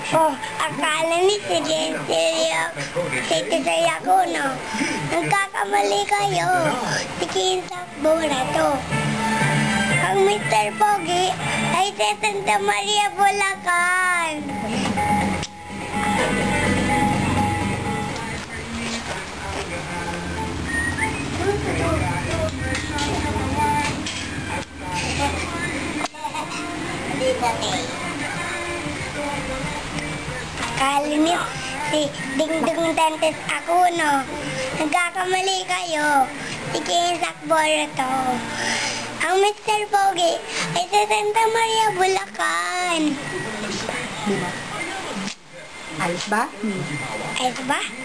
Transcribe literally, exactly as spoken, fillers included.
Oh, akala ni si Jenserio, si Tisay ako, no? Nagkakamali kayo. Si Kinsak Bora to. Ang mister Pogi ay si Santa Maria Bulacan. Akala niyo si Dingdong Dantes ako, no? Nagkakamali kayo. Si Kinsak Bora to. Ang mister Pogi ay sa Santa Maria Bulacan. Ayos ba? Ayos ba?